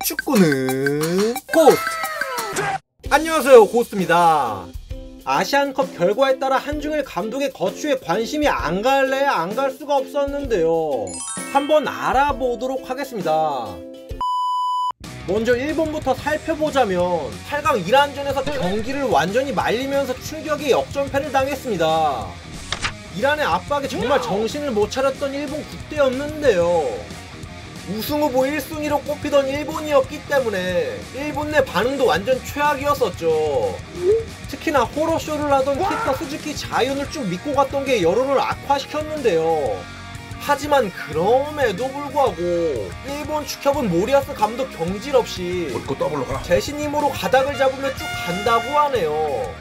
축구는 고스트! 안녕하세요, 고스트입니다. 아시안컵 결과에 따라 한중일 감독의 거취에 관심이 안 갈래 안 갈 수가 없었는데요. 한번 알아보도록 하겠습니다. 먼저 일본부터 살펴보자면 8강 이란전에서 경기를 완전히 말리면서 충격의 역전패를 당했습니다. 이란의 압박에 정말 정신을 못 차렸던 일본 국대였는데요. 우승후보 1순위로 꼽히던 일본이었기 때문에 일본 내 반응도 완전 최악이었었죠. 특히나 호러쇼를 하던 키타 스즈키 자이언을 쭉 믿고 갔던 게 여론을 악화시켰는데요. 하지만 그럼에도 불구하고 일본 축협은 모리아스 감독 경질 없이 재신 힘으로 가닥을 잡으며 쭉 간다고 하네요.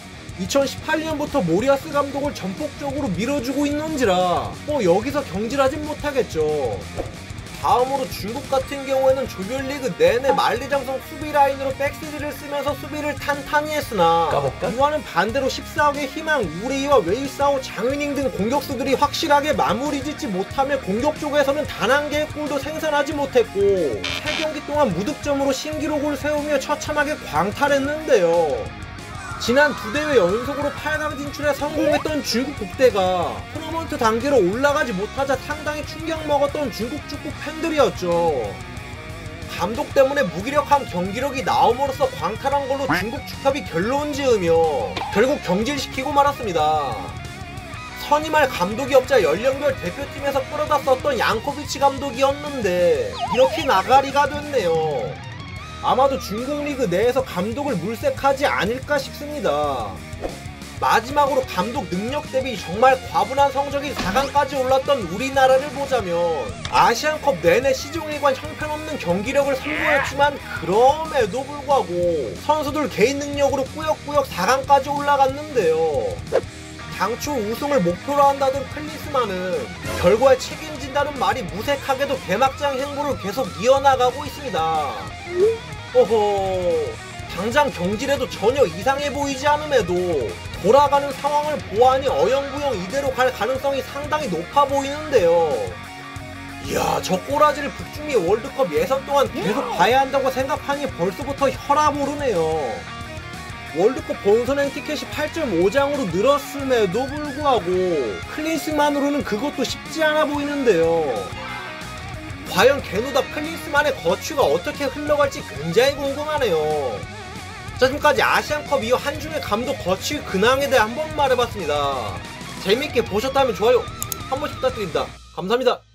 2018년부터 모리아스 감독을 전폭적으로 밀어주고 있는지라 여기서 경질하진 못하겠죠. 다음으로 중국 같은 경우에는 조별리그 내내 만리장성 수비 라인으로 백스리를 쓰면서 수비를 탄탄히 했으나 이와는 반대로 14억의 희망, 우레이와 웨이사오, 장윤닝 등 공격수들이 확실하게 마무리 짓지 못하며 공격 쪽에서는 단 한 개의 골도 생산하지 못했고 3경기 동안 무득점으로 신기록을 세우며 처참하게 광탈했는데요. 지난 2대회 연속으로 8강 진출에 성공했던 중국 국대가 토너먼트 단계로 올라가지 못하자 상당히 충격 먹었던 중국 축구 팬들이었죠. 감독 때문에 무기력한 경기력이 나옴으로써 광탈한 걸로 중국 축협이 결론 지으며 결국 경질시키고 말았습니다. 선임할 감독이 없자 연령별 대표팀에서 끌어다 썼던 양코비치 감독이었는데 이렇게 나가리가 됐네요. 아마도 중국 리그 내에서 감독을 물색하지 않을까 싶습니다. 마지막으로 감독 능력 대비 정말 과분한 성적이 4강까지 올랐던 우리나라를 보자면 아시안컵 내내 시종일관 형편없는 경기력을 선보였지만 그럼에도 불구하고 선수들 개인 능력으로 꾸역꾸역 4강까지 올라갔는데요. 당초 우승을 목표로 한다던 클리스만은 결과에 책임진다는 말이 무색하게도 개막장 행보를 계속 이어나가고 있습니다. 당장 경질에도 전혀 이상해 보이지 않음에도 돌아가는 상황을 보아하니 어영부영 이대로 갈 가능성이 상당히 높아 보이는데요. 이야, 저 꼬라지를 북중미 월드컵 예선 동안 계속 봐야 한다고 생각하니 벌써부터 혈압 오르네요. 월드컵 본선행 티켓이 8.5장으로 늘었음에도 불구하고 클린스만으로는 그것도 쉽지 않아 보이는데요. 과연 게노다 클린스만의 거취가 어떻게 흘러갈지 굉장히 궁금하네요. 자, 지금까지 아시안컵 이후 한중일 감독 거취 근황에 대해 한번 말해봤습니다. 재밌게 보셨다면 좋아요 한 번씩 부탁드립니다. 감사합니다.